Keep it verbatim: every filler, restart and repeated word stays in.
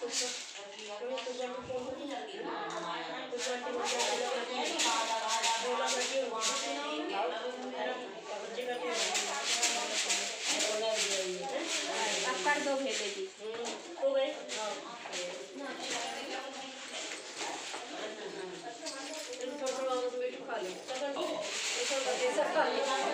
अब कर दो भेजे जी हो गए। थोड़ा थोड़ा खा लो सब खा लो।